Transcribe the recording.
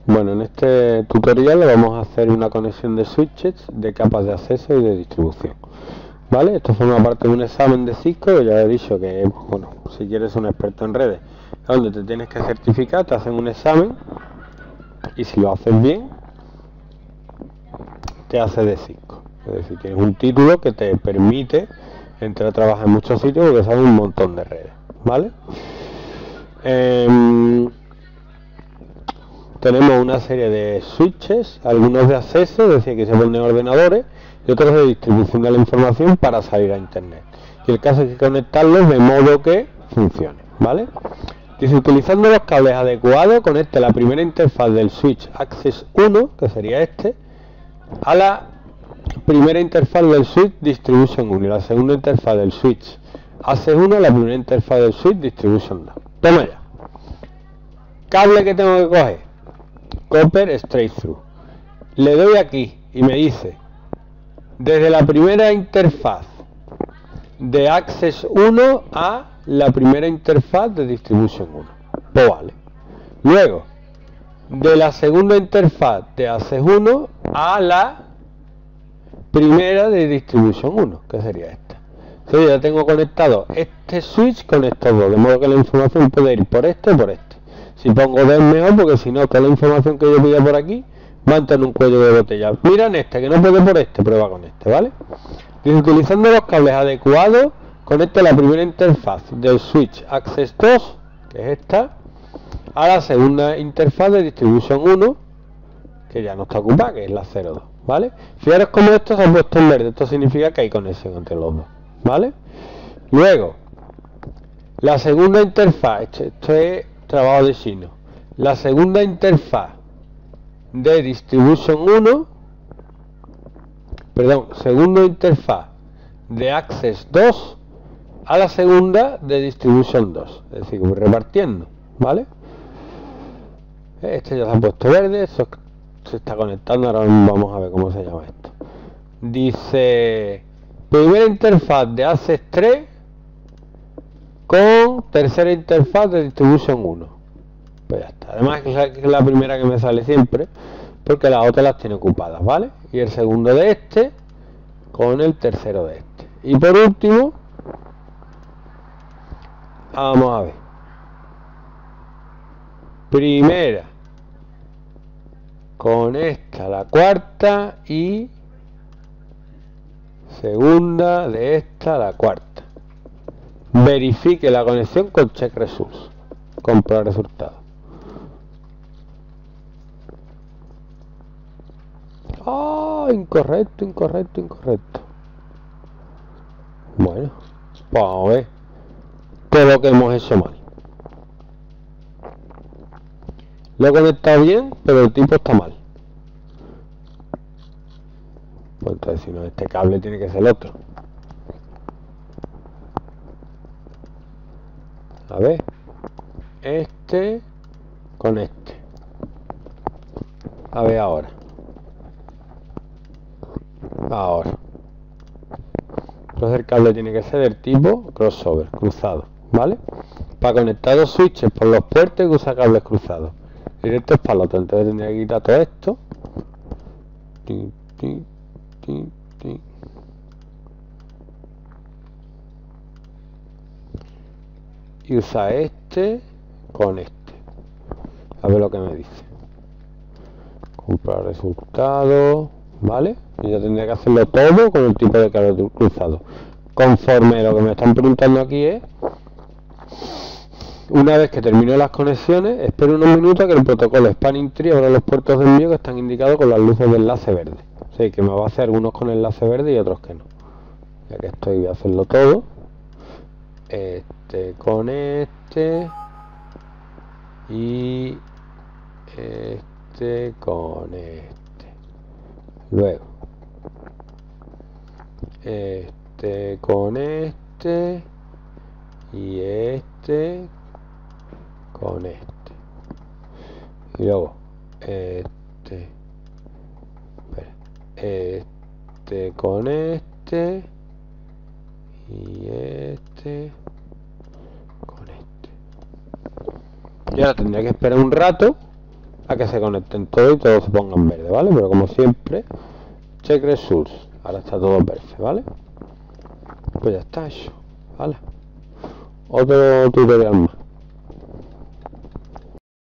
Bueno, en este tutorial le vamos a hacer una conexión de switches de capas de acceso y de distribución. ¿Vale? Esto forma parte de un examen de Cisco, que ya he dicho que, bueno, si quieres ser un experto en redes, donde te tienes que certificar, te hacen un examen y si lo haces bien, te hace de Cisco. Es decir, tienes un título que te permite entrar a trabajar en muchos sitios porque sabes un montón de redes. ¿Vale? Tenemos una serie de switches, algunos de acceso, es decir, que se ponen ordenadores, y otros de distribución de la información para salir a internet. Y el caso es que conectarlos de modo que funcione, ¿vale? Dice, utilizando los cables adecuados, conecte la primera interfaz del switch Access 1, que sería este, a la primera interfaz del switch Distribution 1 y la segunda interfaz del switch Access 1 a la primera interfaz del switch Distribution 2. Toma ya. Cable que tengo que coger. Copper Straight Through. Le doy aquí y me dice desde la primera interfaz de Access 1 a la primera interfaz de Distribution 1. Pues vale. Luego, de la segunda interfaz de Access 1 a la primera de Distribution 1, que sería esta. Entonces ya tengo conectado este switch con estos dos, de modo que la información puede ir por este o por este. Si pongo D es mejor, porque si no, toda la información que yo pida por aquí va a entrar en un cuello de botella. Mira en este, que no puede por este, prueba con este, ¿vale? Dice, utilizando los cables adecuados, conecta la primera interfaz del switch Access 2, que es esta, a la segunda interfaz de Distribution 1, que ya no está ocupada, que es la 02, ¿vale? Fijaros como esto se ha puesto en verde, esto significa que hay conexión entre los dos, ¿vale? Luego, la segunda interfaz, esto es trabajo de chino. La segunda interfaz de Distribution 1, perdón, segunda interfaz de Access 2 a la segunda de Distribution 2, es decir, voy repartiendo, ¿vale? Este ya se ha puesto verde, esto se está conectando, ahora vamos a ver cómo se llama esto. Dice, primera interfaz de Access 3 con tercera interfaz de Distribution 1. Pues ya está. Además es la primera que me sale siempre, porque las otras las tiene ocupadas, ¿vale? Y el segundo de este con el tercero de este. Y por último, vamos a ver. Primera con esta, la cuarta, y segunda de esta, la cuarta. Verifique la conexión con Check Results. Comprobar resultados. Ah, incorrecto. Bueno, vamos a ver todo lo que hemos hecho mal. Lo he conectado bien, pero el tipo está mal. Pues entonces, si no, este cable tiene que ser el otro. A ver, este con este. A ver ahora. Entonces el cable tiene que ser del tipo crossover, cruzado, ¿vale? Para conectar los switches por los puertos hay que usar cables cruzados. Directos para el otro, entonces tendría que quitar todo esto. Y usar este con este. A ver lo que me dice. Comprar resultados, ¿vale? Y ya tendría que hacerlo todo con el tipo de cable cruzado. Conforme lo que me están preguntando aquí es, una vez que termine las conexiones, espero unos minutos que el protocolo Spanning Tree abra los puertos de envío que están indicados con las luces de enlace verde. O sea, que me va a hacer algunos con enlace verde y otros que no. Ya que estoy, voy a hacerlo todo. Este con este. Y este con este. Luego. Este con este. Y este con este. Y luego este con este y este con este. Y ahora tendría que esperar un rato a que se conecten todos y todos se pongan verde, ¿vale? Pero como siempre, check resource, ahora está todo verde, ¿vale? Pues ya está hecho, ¿vale? Otro tutorial más.